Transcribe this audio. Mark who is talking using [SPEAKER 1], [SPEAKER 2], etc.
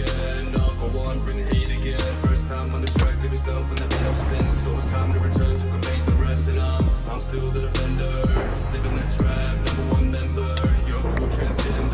[SPEAKER 1] again. Knock on one, bring the heat again. First time on the track, it was done when there made no sense. So it's time to return to commit the rest. And I'm still the defender, living that trap, number one member. You're a cool transcender.